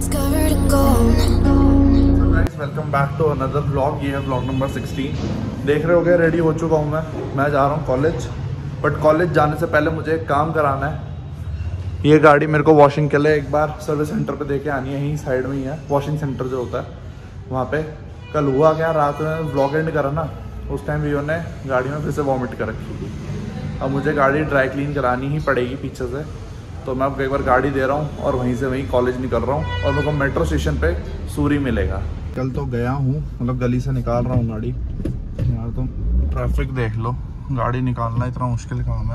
Welcome back to another blog. ये है blog number 16। देख रहे हो गए, रेडी हो चुका हूँ मैं जा रहा हूँ कॉलेज। बट कॉलेज जाने से पहले मुझे एक काम कराना है। ये गाड़ी मेरे को वॉशिंग के लिए एक बार सर्विस सेंटर पे देके आनी है। यहीं साइड में ही है वॉशिंग सेंटर जो होता है वहाँ पे। कल हुआ क्या, रात में ब्लॉग एंड करा ना, उस टाइम वीओ ने गाड़ी में फिर से वॉमिट कर रखी थी। अब मुझे गाड़ी ड्राई क्लीन करानी ही पड़ेगी पीछे से, तो मैं अब एक बार गाड़ी दे रहा हूँ और वहीं से वहीं कॉलेज निकल रहा हूँ। और मेरे को मेट्रो स्टेशन पे सूरी मिलेगा। कल तो गया हूँ, मतलब गली से निकाल रहा हूँ गाड़ी। यार तुम ट्रैफिक देख लो, गाड़ी निकालना इतना मुश्किल काम है।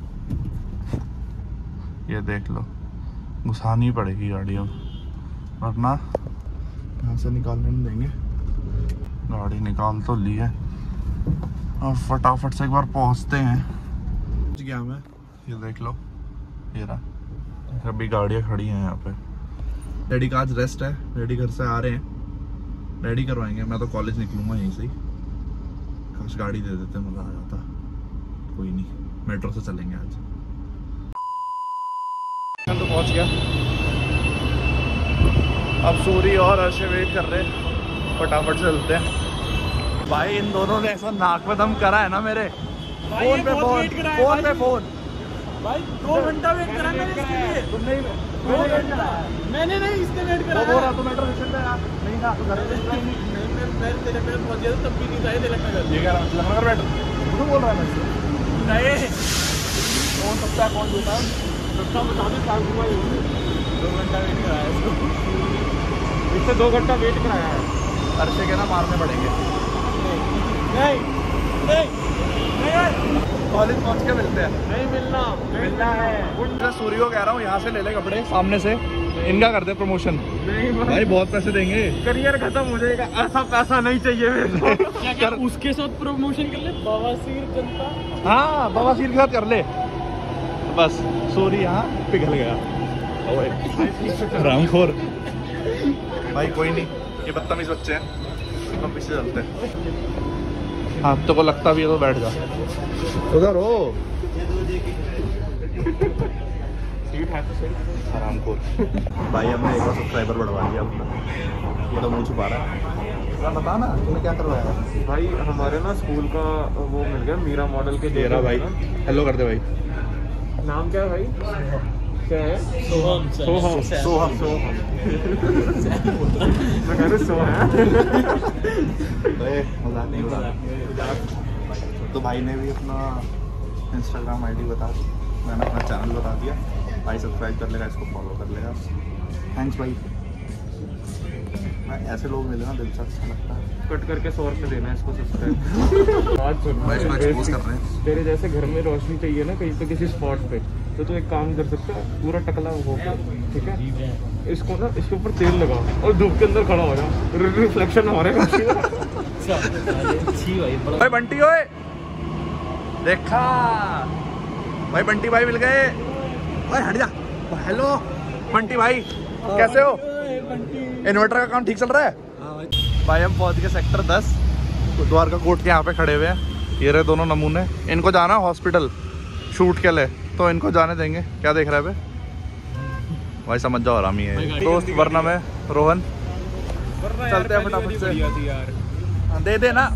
ये देख लो, घुसानी पड़ेगी गाड़ी अब, वरना यहाँ से निकालने नहीं देंगे। गाड़ी निकाल तो ली है, और फटाफट से एक बार पहुँचते हैं। पहुँच गया मैं, ये देख लो, ये रहा। अभी गाड़ियाँ खड़ी हैं यहाँ पे। डैडी का आज रेस्ट है, डैडी घर से आ रहे हैं, रेडी करवाएंगे। मैं तो कॉलेज निकलूंगा यहीं से ही। काश गाड़ी दे देते, मजा आ जाता। कोई नहीं, मेट्रो से चलेंगे आज। मैं तो पहुंच गया। अब सूरी और अर्शे वेट कर रहे हैं, फटाफट से चलते हैं। भाई इन दोनों ने ऐसा नाक में दम करा है ना मेरे। फोन पे फोन, फोन पे फोन। भाई 2 घंटा वेट करा मैंने इसके लिए। तुमने मैंने नहीं इसके वेट करा। बोल रहा तो मेट्रो स्टेशन पे यार नहीं था, तो घर पे मैं तेरे पे पहुंच गया तब भी नहीं था तेरे लखनऊ। ये कह रहा लखनऊ बैठ, तू बोल रहा है मुझसे नहीं कौन सबका कौन देता है सबका बता दे। 2 घंटा वेट कराया इससे 2 घंटा वेट कराया है। अर्शे के ना मारने पड़ेंगे। नहीं नहीं कॉलेज पहुंच के मिलते हैं। नहीं मिलना है। मैं सूर्य को कह रहा हूँ यहाँ से ले ले कपड़े सामने से, इनका कर दे प्रमोशन। नहीं भाई बहुत पैसे देंगे, करियर खत्म हो जाएगा। ऐसा पैसा नहीं चाहिए मेरे को। क्या उसके साथ प्रमोशन कर ले, बवासीर जनता। हाँ बवासीर के साथ कर ले बस। सूर्य यहाँ पिघल गया। रामखोर भाई, कोई नहीं, ये बदतमीज बच्चे हैं, हम पीछे चलते हैं। हाँ तो को लगता भी है तो बैठ जा उधर हो। सीट है तो सही। आरामखोर भाई, हमने एक और सब्सक्राइबर बढ़वा दिया अपना। ये तो मुँह छुपा रहा है। बता ना तुमने क्या करवाया भाई? हमारे ना स्कूल का वो मिल गया मीरा मॉडल के। तेरा भाई हेलो कर दे भाई। नाम क्या है भाई? क्या है? सोहम। मैं कह रहा सोहम। मजाक नहीं उड़ा। तो भाई ने भी अपना इंस्टाग्राम आईडी बता दी, मैंने अपना चैनल बता दिया। भाई सब्सक्राइब कर लेगा, इसको फॉलो कर लेगा। थैंक्स भाई। ऐसे लोग मिले ना, दिल से अच्छा लगता है। कट करके 100 रुपये देना है इसको सब्सक्राइब। आज सुन, एक्सपोज कर रहे हैं। तेरे जैसे घर में रोशनी चाहिए ना कहीं पे किसी स्पॉट पे, तो तू एक काम कर सकता है, पूरा टकला होकर, ठीक है, इसको ना इसके ऊपर तेल लगा और धूप के अंदर खड़ा हो जा, रिफ्लेक्शन हो रहा है। भाई बंटी ओए, देखा भाई, बंटी भाई मिल गए। भाई हट जा। हेलो बंटी भाई, कैसे हो? इन्वर्टर का काम ठीक चल रहा है? भाई हम पहुंच गए सेक्टर 10, द्वारका कोर्ट के यहाँ पे खड़े हुए हैं। ये रहे दोनों नमूने। इनको जाना हॉस्पिटल शूट के लिए, तो इनको जाने देंगे। क्या देख रहा है बे? भाई समझ जाओ, आरामी है दोस्त, वरना मैं रोहन। चलते हैं फटाफट से। दे दे ना।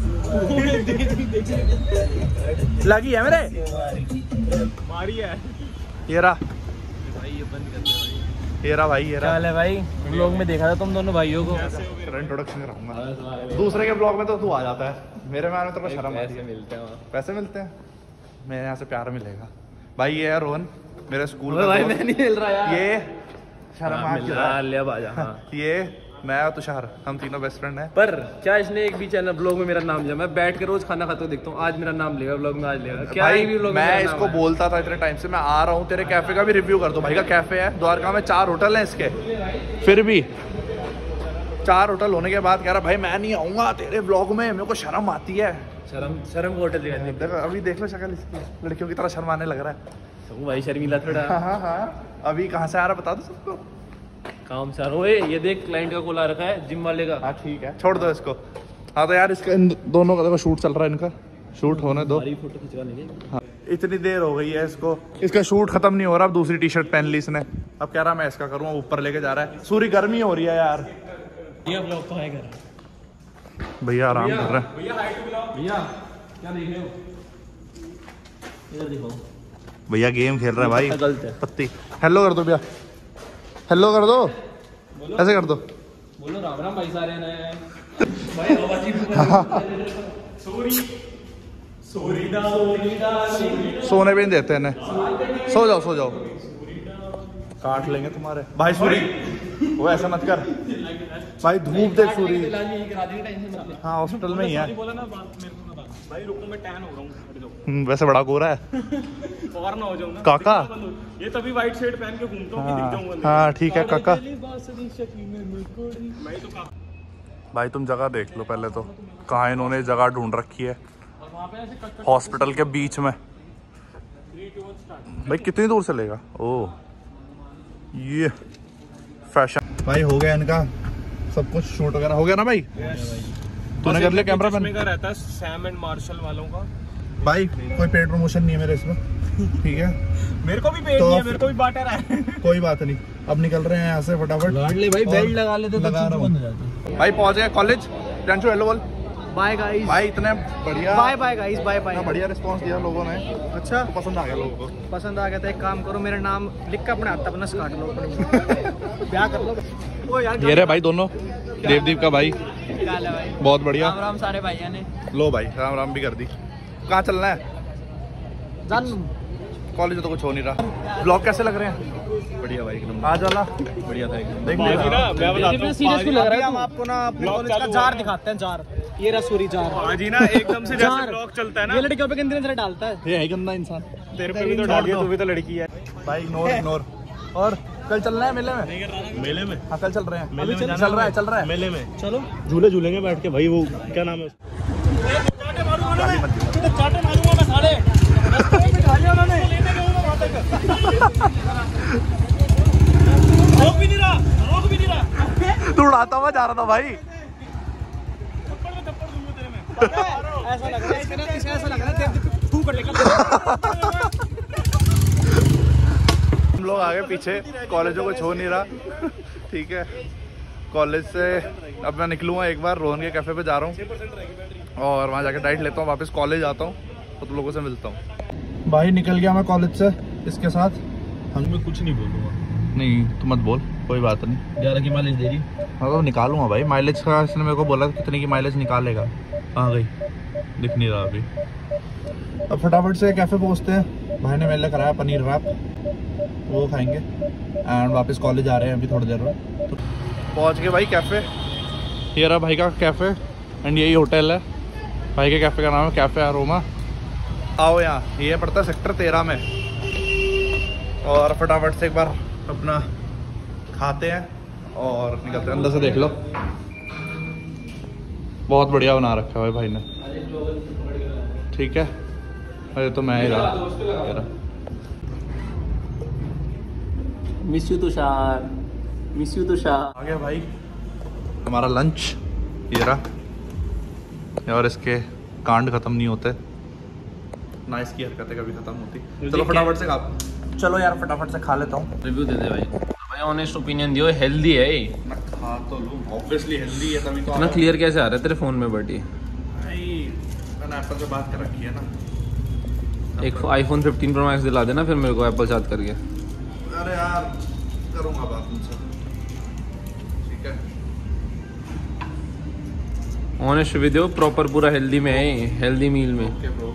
लगी है मेरे, मारी है। ये रहा भाई, ये बंद कर दे भाई। ये रहा भाई, ये रहा। है भाई, ब्लॉग में देखा था तुम दोनों भाइयों को। इंट्रोडक्शन कराऊंगा। दूसरे के ब्लॉग में तो तू आ जाता है, मेरे में आने में तो शर्म आती है। पैसे मिलते हैं, मेरे यहाँ से प्यार मिलेगा। भाई ये है रोहन, मेरे स्कूल का भाई। मैं नहीं मिल रहा यार। ये शर्म आ लिया बाजा। हाँ। ये मैं और तुषार, हम तीनों बेस्ट फ्रेंड हैं। पर क्या इसने एक भी चैनल ब्लॉग में मेरा नाम लिया? मैं बैठ के रोज खाना खाते हुए देखता हूँ, आज मेरा नाम लेगा ब्लॉग में, आज लेगा क्या? भाई भी ब्लॉग मैं इसको बोलता था इतने टाइम से, मैं आ रहा हूँ तेरे कैफे का भी रिव्यू कर दो। भाई का कैफे है द्वारका में, 4 होटल हैं इसके, फिर भी 4 होटल होने के बाद कह रहा भाई मैं नहीं आऊँगा तेरे ब्लॉग में, मेरे को शर्म आती है। शर्म को होटल दिखाई। अभी देख लो शक्ल इसकी, लड़कियों की तरह शर्माने लग रहा है। तो भाई शर्मीला थोड़ा। हाँ। अभी कहाँ से आ रहा बता दो सबको। काम से ओए, ये देख क्लाइंट का कॉल आ रखा है, जिम वाले का। हाँ ठीक है, छोड़ दो इसको। हाँ तो यार इसका इन दोनों का शूट चल रहा है, इनका शूट होने दो। फोटो खिंचवा लेंगे। हाँ इतनी देर हो गई है इसको, इसका शूट खत्म नहीं हो रहा। अब दूसरी टी शर्ट पहन ली इसने, अब कह रहा मैं इसका करूँ, ऊपर लेके जा रहा है। सूरी गर्मी हो रही है यार, ये व्लॉग तो है कर भैया आराम कर रहे हैं। भैया क्या देख रहे हो? इधर दिखाओ। भैया गेम खेल रहे हैं भाई। गलत है। पत्ती हेलो कर दो भैया, हेलो कर दो, ऐसे कर दो। बोलो राम राम भाई सारे नए भाई सोने भी नहीं देते इन्हें। सो जाओ सो जाओ, काट लेंगे तुम्हारे भाई। सूरी वो ऐसा मत कर भाई, धूप देख सूरी। हाँ हॉस्पिटल में ही है भाई। रुको मैं टैन हो रहा हूँ, वैसे बड़ा गोरा है और ना हो जाऊँ ना काका। ये तभी वाइट शर्ट पहन के घूमता हूँ, दिख जाऊंगा। हाँ ठीक है काका। भाई तो भाई तुम जगह देख लो पहले तो, कहाँ इन्होंने जगह ढूंढ रखी है। हॉस्पिटल के बीच में। भाई कितनी दूर से लेगा? ओ ये फैशन भाई हो गया इनका सब कुछ, शूट वगैरह हो गया ना भाई? तूने कर लिया कैमरा मैन का रहता है सैम एंड मार्शल वालों का। भाई कोई पेड प्रमोशन नहीं है मेरे इसमें, ठीक है? मेरे को भी पेड नहीं है, मेरे को भी बांटा रहा है। कोई बात नहीं, अब निकल रहे हैं यहाँ से फटाफट। ले भाई, बेल्ट लगा लेते तो लगा रहा हूँ भाई। पहुंच गए कॉलेज। टेंशु हेलो बोल। Bye guys. भाई इतने बढ़िया, bye bye guys, bye bye. बढ़िया रिस्पांस दिया लोगों ने। अच्छा पसंद आ गया लोगों को? पसंद आ गया था। एक काम करो, मेरा नाम लिख के अपने हाथ तक नस काट लो, ब्याह कर लो। ओ यार ये रहे भाई दोनों, देवदीप का भाई। क्या है भाई? बहुत बढ़िया। राम राम सारे भाइयों ने। लो भाई राम राम भी कर दी। कहाँ चलना है? कॉलेज तो कुछ हो नहीं रहा। ब्लॉग कैसे लग रहे हैं? बढ़िया भाई एकदम। आज वाला बढ़िया था एकदम। देख लिया मैं बताता हूं, सीरियस क्यों लग रहा है? हम आपको ना अपने कॉलेज का जार दिखाते हैं। जार, ये रसूरी जार। आज ही ना एकदम से जैसे ब्लॉग चलता है ना, ये लड़कियों पे गंदी नजर डालता है। ये है गंदा इंसान। तेरे पे भी तो डाल दिया, तू भी तो लड़की है भाई। Ignore ignore. और कल चलना है मेले में? मेले में? हाँ कल चल रहे हैं। अभी चल रहा है मेले में। चलो झूले झूलेंगे बैठ के भाई। वो क्या नाम है उसका? तू उड़ाता हुआ जा रहा था भाई। ऐसा लग रहा है हम लोग आगे पीछे, कॉलेजों को छोड़ नहीं रहा। ठीक है, कॉलेज से अब मैं निकलूंगा एक बार, रोहन के कैफे पे जा रहा हूँ और वहाँ जाके डाइट लेता हूँ, वापस कॉलेज आता हूँ तो तुम लोगों से मिलता हूँ। भाई निकल गया मैं कॉलेज से इसके साथ। मैं कुछ नहीं बोलूँगा। नहीं तू मत बोल, कोई बात नहीं। 11 की माइलेज दे रही। हाँ तो निकालूंगा भाई माइलेज का। इसने मेरे को बोला कितने की माइलेज निकालेगा। कहाँ गई? दिख नहीं रहा अभी। अब फटाफट से कैफे पहुँचते हैं। भाई ने मेरे लिए कराया पनीर रैप, वो खाएंगे एंड वापस कॉलेज आ रहे हैं अभी थोड़ी देर में। तो पहुँच गए भाई कैफे। ये रहा भाई का कैफे एंड यही होटल है। भाई के कैफे का नाम है कैफे अरोमा। आओ यहाँ, ये पड़ता है सेक्टर 13 में। और फटाफट से एक बार अपना खाते हैं और निकलते हैं। अंदर से देख लो, बहुत बढ़िया बना रखा है भाई ने। ठीक है, अरे तो मैं ही रहा। Miss you Tushar, miss you Tushar. आ गया भाई हमारा लंच। ये रहा, और इसके कांड खत्म नहीं होते ना, इसकी हरकतें कभी खत्म होती। चलो फटाफट से खा, चलो यार फटाफट से खा लेता हूँ। रिव्यू दे दे भाई। भाई ऑनेस्ट ओपिनियन दियो, हेल्दी है ये। मैं खा तो लूँ, ऑब्वियसली हेल्दी है तभी तो। इतना क्लियर कैसे आ रहा है तेरे फोन में बटी? भाई मैंने एप्पल से बात कर रखी है ना। एक iPhone 15 Pro Max दिला देना फिर मेरे को एप्पल साथ करके। अरे यार करूँगा बात तुमसे, ठीक है? ऑनेस्ट रिव्यू दियो, प्रॉपर पूरा हेल्दी में है, हेल्दी मील में। Okay bro.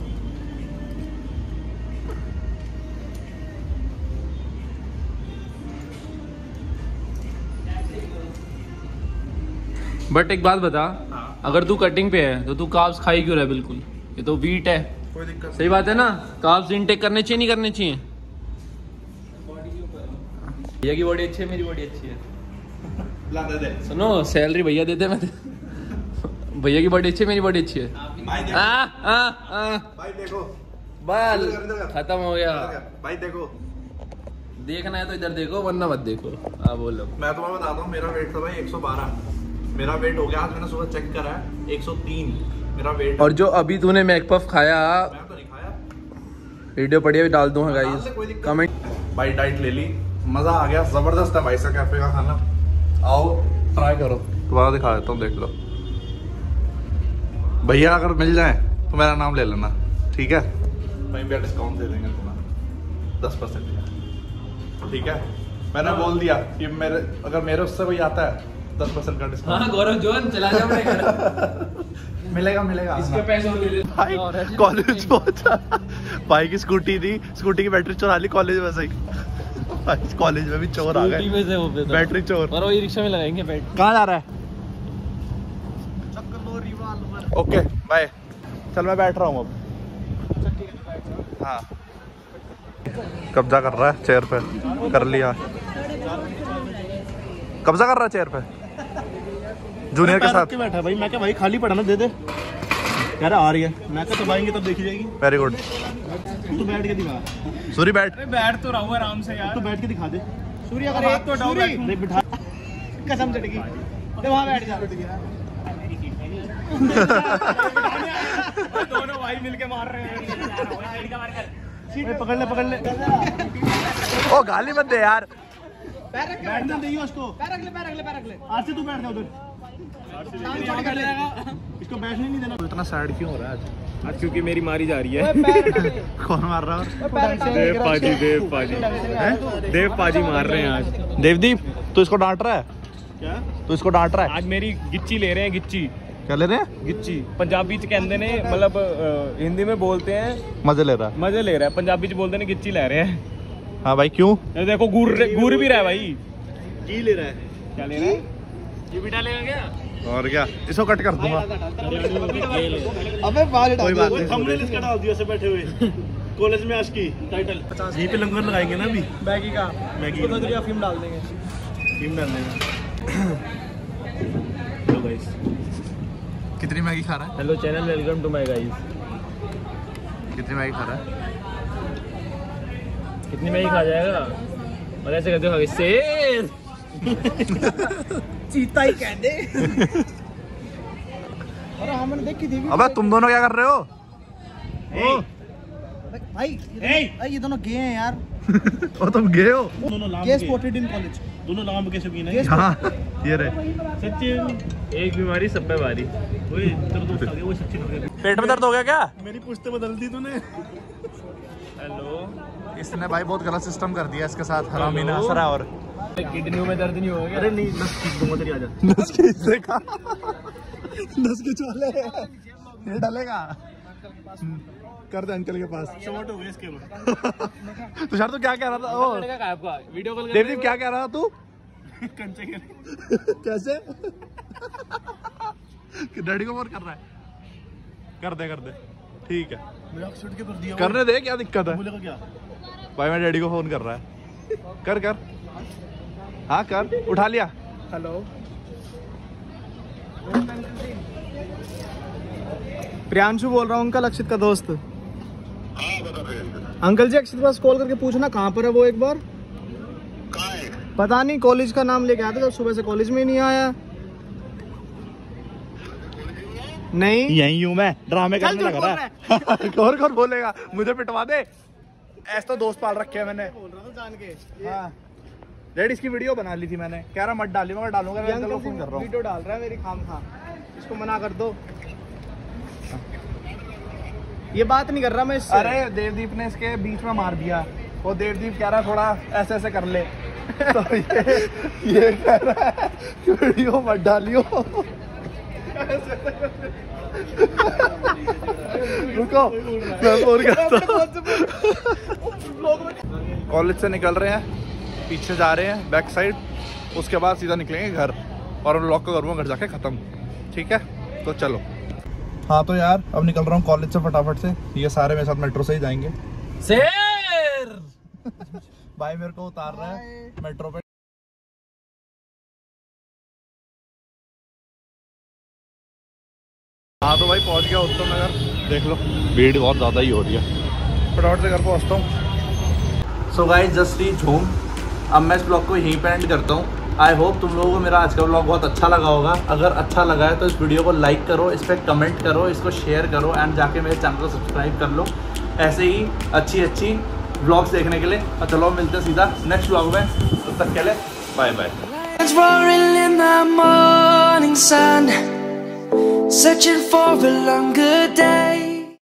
बट एक बात बता, अगर तू कटिंग पे है तो तू कार्ब्स खाई क्यों रहा है? बिल्कुल, ये तो वीट है। कोई दिक्कत सही बात है ना? कार्ब्स इनटेक करने चाहिए नहीं करने चाहिए? भैया की बॉडी अच्छी है, मेरी बॉडी अच्छी है। ला दे दे। सुनो, सैलरी भैया देते मैं भैया की बॉडी अच्छी है, मेरी बॉडी अच्छी है। भाई देखो, भाई देखो, बल खत्म हो गया। भाई देखो, देखना है तो इधर देखो वरना मत देखो। हाँ बोलो। मैं तुम्हें बताता हूँ, मेरा वेट था भाई 112। मेरा वेट हो गया, आज मैंने सुबह चेक करा है 103 मेरा वेट। और जो अभी तूने मैकपफ खाया, मैं तो नहीं खाया। वीडियो बढ़िया भी डाल दूंगा गाइस, कमेंट। भाई डाइट ले ली, मजा आ गया, जबरदस्त है भाई सा कैफे का खाना। आओ ट्राई करो, दोबारा दिखा देता हूँ, देख लो भैया, अगर मिल जाए तो मेरा नाम ले लेना, ठीक है? वहीं पे डिस्काउंट दे देंगे तुम्हें 10%, ठीक है? मैंने बोल दिया कि अगर मेरे उससे कोई आता है 10% का डिस्काउंट। हाँ गौरव जोन चला जाओ अपने घर। मिलेगा इसके पैसे और ले ले। भाई कॉलेज पहुंचा, भाई की स्कूटी थी, स्कूटी की बैटरी चुरा ली कॉलेज में से ही। भाई कॉलेज में भी चोर आ गए, बैटरी चोर। और वही रिक्शा में लगाएंगे बैठ। कहाँ जा रहा है? ओके बाय, चल मैं बैठ रहा हूँ अब। हाँ कब्जा कर रहा है चेयर पे, कर लिया कब्जा कर रहा है चेयर पे जूनियर के साथ बैठा भाई। मैं क्या भाई खाली पड़ा ना, दे दे। कह रहा आ रही है, मैं क्या दबाएंगे तब देखी जाएगी। Very good. तू बैठ के दिखा। सूरी बैठ। बैठ तो रहा हूँ आराम से यार। तू बैठ के दिखा दे। सूरी अगर एक तो डाउन बैठ बिठा, कसम चढ़ेगी। वहाँ बैठ जा। दोनों भाई मिलके मार रहे हैं। पकड़ ले। ओ गाली मत दे यार। बैठने दे उसको। पैर रख ले। आज से तू बैठ जा उधर। इसको बैठने नहीं देना। इतना सैड क्यों हो रहा है आज? क्योंकि मेरी मारी जा रही है। कौन मार रहा है? देव पाजी मार रहे हैं आज। देवदीप तू इसको डांट रहा है क्या? तू इसको डांट रहा है? आज मेरी गिच्ची ले रहे हैं। गिच्ची क्या ले रहे हैं? गिच्ची पंजाबी च कहते ने, मतलब हिंदी में बोलते हैं मजे ले रहा है। मजे ले रहा है, पंजाबी च बोलते हैं गिच्ची ले रहे हैं। हाँ भाई क्यों? ये देखो गुर भी रहा है भाई। की ले रहा है? क्या ले रहा है? ये भी डालेगा क्या? और क्या, इसको कट कर दूंगा। अबे बाल कोई बात नहीं, थंबनेल इसका डाल दिया से बैठे हुए कॉलेज में आज की टाइटल। यहीं पे लंगर लगाएंगे ना अभी मैगी का। मैगी तो अफीम डाल देंगे। अफीम डाल देंगे। हेलो गाइस, कितनी मैगी खा रहा है? Hello channel, welcome to my guys. कितनी मैगी खा रहा है? कितनी मैगी खा जाएगा? और ऐसे करते हो शेर चीता ही कह दे। अरे हमने देखी थी। अबे तुम दोनों क्या कर रहे हो? भाई ये दोनों गे हैं यार। ओ तुम गए हो? Gay spotted in college. दोनों नाम के शौकीन हैं। हाँ ये रहे। सचिन, एक बीमारी सब पे भारी। ओए तेरे दोस्त आ गए, वो सचिन हो गया। पेट में दर्द हो गया क्या? मेरी पुश्ते बदल दी तूने। हेलो, इसने भाई बहुत गलत सिस्टम कर दिया इसके साथ, हरामी ने हंस रहा है। और किडनियों में दर्द नहीं हो गया? अरे नहीं, नस खींच दूंगा तेरी। आजा नस के हिस्से का नस के चोले ये डालेगा। कर दे अंकल के पास। शॉर्ट हो गए इसके में। तो यार तू क्या कह रहा था? ओ वीडियो कॉल देवदीप क्या कह रहा था तू? कंचे के कैसे? डैडी को फोन कर रहा है? कर दे ठीक है, मजाक छूट के कर दिया। करने दे, क्या दिक्कत है? बोलेगा क्या? भाई मैं डैडी को फोन कर रहा है। कर हाँ कर, उठा लिया। हेलो प्रियांशु बोल रहा हूँ, अंकल अक्षित का दोस्त। अंकल जी अक्षित पास कॉल करके पूछना कहाँ पर है वो एक बार। पता नहीं, कॉलेज का नाम लेके आया था, जब सुबह से कॉलेज में नहीं आया। नहीं यही हूँ मैं, ड्रामे करने लग रहा है। कौन बोलेगा? मुझे पिटवा दे। ऐसे तो दोस्त पाल रखे हैं मैंने। बोल रहा था जान के। हाँ डैडी इसकी वीडियो बना ली थी मैंने, कह रहा मत डाली, मैं डालूंगा। मैं अंकल को फोन कर रहा हूँ। वीडियो डाल रहा है मेरी खाम खा, इसको मना कर दो। ये बात नहीं कर रहा मैं इससे। अरे देवदीप ने इसके बीच में मार दिया। वो देवदीप कह रहा है थोड़ा ऐसे कर ले। तो ये कह रहा है कि वीडियो मत डालियो। रुको मैं फोन करता हूँ। कॉलेज से निकल रहे हैं, पीछे जा रहे हैं बैक साइड, उसके बाद सीधा निकलेंगे घर और लॉक का करूँगा घर जाके ख़त्म। ठीक है तो चलो। हाँ तो यार अब निकल रहा हूँ कॉलेज से फटाफट से। ये सारे मेरे साथ मेट्रो से ही जाएंगे। शेर भाई मेरे को उतार रहा है मेट्रो पे। हाँ तो भाई पहुंच गया उत्तम नगर। देख लो भीड़ बहुत ज़्यादा ही हो रही है। फटाफट से घर पहुँचता हूँ। So guys just reach home. अब मैं इस ब्लॉग को यहीं पे एंड करता हूँ। आई होप तुम लोगों को मेरा आज का ब्लॉग बहुत अच्छा लगा होगा। अगर अच्छा लगा है तो इस वीडियो को लाइक करो, इस पर कमेंट करो, इसको शेयर करो एंड जाके मेरे चैनल को सब्सक्राइब कर लो। ऐसे ही अच्छी अच्छी व्लॉग्स देखने के लिए। और चलो मिलते हैं सीधा नेक्स्ट व्लॉग में, तब तक के लिए bye bye. Lions roaring in the morning sun, searching for a longer day.